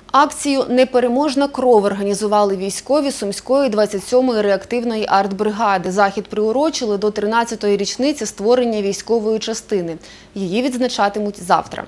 Акцію «Непереможна кров» організували військові Сумської 27-ї реактивної артбригади. Захід приурочили до 13-ї річниці створення військової частини. Її відзначатимуть завтра.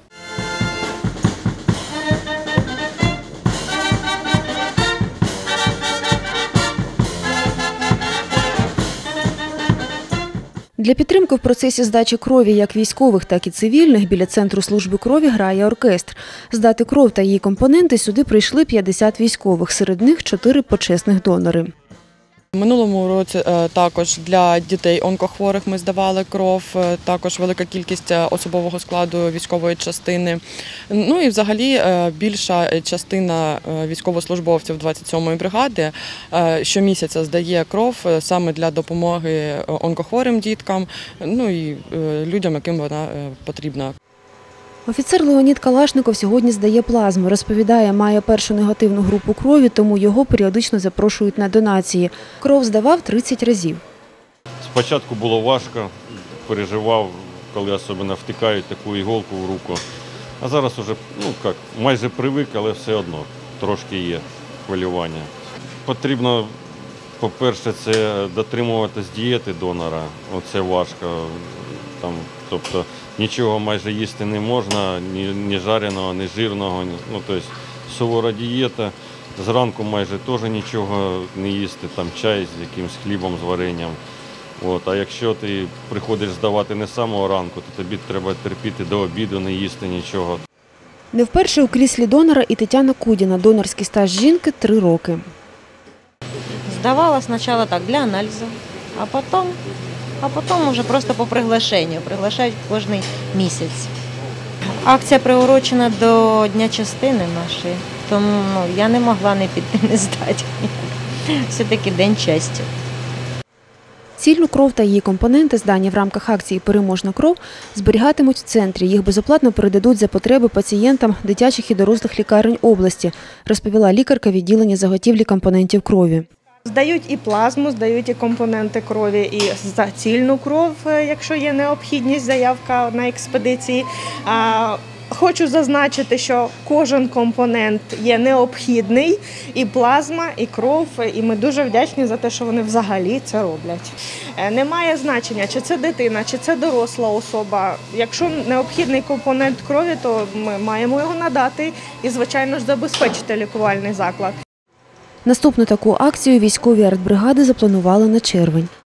Для підтримки в процесі здачі крові як військових, так і цивільних біля Центру служби крові грає оркестр. Здати кров та її компоненти сюди прийшли 50 військових, серед них 4 почесних донори. В минулому році також для дітей онкохворих ми здавали кров, також велика кількість особового складу військової частини. Ну і взагалі більша частина військовослужбовців 27-ї бригади щомісяця здає кров саме для допомоги онкохворим діткам, ну і людям, яким вона потрібна. Офіцер Леонід Калашников сьогодні здає плазму. Розповідає, має першу негативну групу крові, тому його періодично запрошують на донації. Кров здавав 30 разів. Спочатку було важко, переживав, коли особливо втикають таку іголку в руку. А зараз вже майже привик, але все одно трошки є хвилювання. Потрібно, по-перше, це дотримуватись дієти донора. Оце важко. Тобто нічого майже їсти не можна, ні жареного, ні жирного. Тобто сувора дієта. Зранку майже теж нічого не їсти, чай з якимось хлібом, з варенням. А якщо ти приходиш здавати не з самого ранку, то тобі треба терпіти до обіду, не їсти нічого. Не вперше у кріслі донора і Тетяна Кудіна. Донорський стаж жінки – 3 роки. Здавала спочатку так, для аналізу, а потім вже просто по приглашенню. Приглашають кожен місяць. Акція приурочена до Дня частини нашої, тому я не могла не піти, не здати. Все-таки День часті. Цільну кров та її компоненти, здані в рамках акції «Переможна кров», зберігатимуть в центрі. Їх безоплатно передадуть за потреби пацієнтам дитячих і дорослих лікарень області, розповіла лікарка відділення заготівлі компонентів крові. Здають і плазму, здають і компоненти крові, і цільну кров, якщо є необхідність, заявка на експедиції. Хочу зазначити, що кожен компонент є необхідний, і плазма, і кров, і ми дуже вдячні за те, що вони взагалі це роблять. Немає значення, чи це дитина, чи це доросла особа. Якщо необхідний компонент крові, то ми маємо його надати і, звичайно ж, забезпечити лікувальний заклад. Наступну таку акцію військові артбригади запланували на червень.